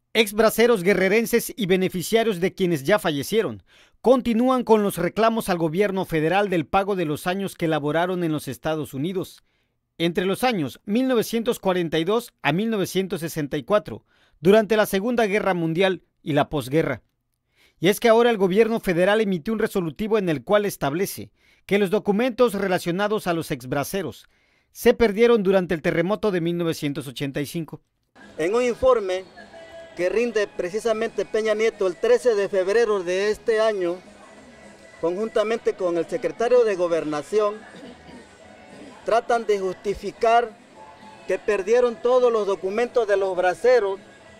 Ex braceros guerrerenses y beneficiarios de quienes ya fallecieron continúan con los reclamos al gobierno federal del pago de los años que laboraron en los Estados Unidos, entre los años 1942 a 1964, durante la Segunda Guerra Mundial y la posguerra. Y es que ahora el gobierno federal emitió un resolutivo en el cual establece que los documentos relacionados a los exbraceros se perdieron durante el terremoto de 1985. En un informe que rinde precisamente Peña Nieto el 13 de febrero de este año, conjuntamente con el secretario de Gobernación, tratan de justificar que perdieron todos los documentos de los braceros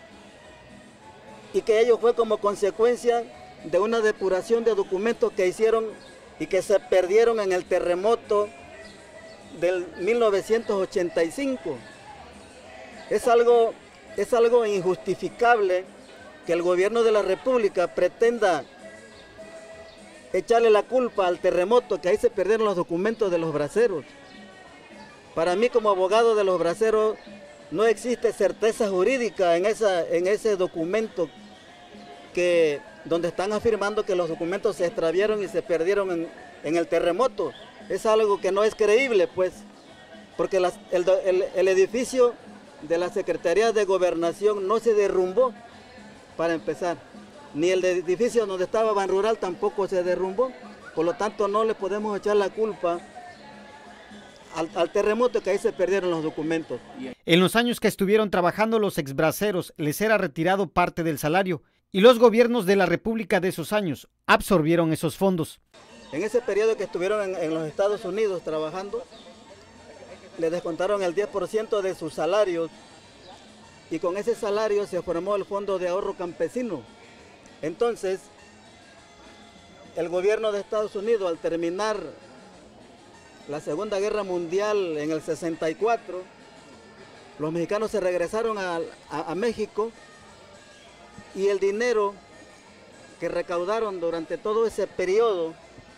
y que ello fue como consecuencia de una depuración de documentos que hicieron y que se perdieron en el terremoto del 1985. Es algo injustificable que el gobierno de la República pretenda echarle la culpa al terremoto, que ahí se perdieron los documentos de los braceros. Para mí, como abogado de los braceros, no existe certeza jurídica en ese documento donde están afirmando que los documentos se extraviaron y se perdieron en el terremoto. Es algo que no es creíble, pues, porque el edificio de la Secretaría de Gobernación no se derrumbó, para empezar. Ni el edificio donde estaba Banrural tampoco se derrumbó. Por lo tanto, no le podemos echar la culpa al terremoto, que ahí se perdieron los documentos. En los años que estuvieron trabajando los exbraceros, les era retirado parte del salario y los gobiernos de la República de esos años absorbieron esos fondos. En ese periodo que estuvieron en los Estados Unidos trabajando, le descontaron el 10% de sus salarios y con ese salario se formó el Fondo de Ahorro Campesino. Entonces, el gobierno de Estados Unidos, al terminar la Segunda Guerra Mundial en el 64, los mexicanos se regresaron a México y el dinero que recaudaron durante todo ese periodo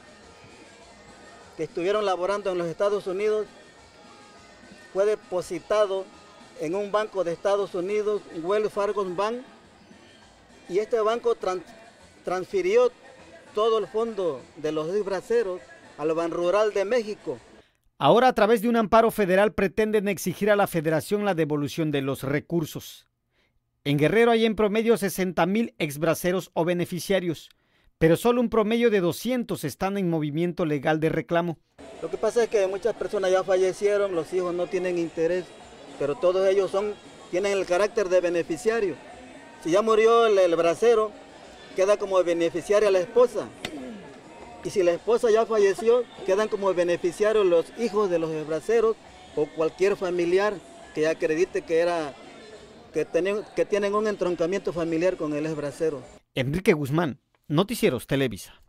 que estuvieron laborando en los Estados Unidos fue depositado en un banco de Estados Unidos, Wells Fargo Bank, y este banco transfirió todo el fondo de los exbraceros al Banrural de México. Ahora, a través de un amparo federal, pretenden exigir a la Federación la devolución de los recursos. En Guerrero hay en promedio 60,000 exbraceros o beneficiarios, pero solo un promedio de 200 están en movimiento legal de reclamo. Lo que pasa es que muchas personas ya fallecieron, los hijos no tienen interés, pero todos ellos tienen el carácter de beneficiario. Si ya murió el bracero, queda como beneficiaria la esposa. Y si la esposa ya falleció, quedan como beneficiarios los hijos de los braceros o cualquier familiar que acredite que tienen un entroncamiento familiar con el bracero. Enrique Guzmán, Noticieros Televisa.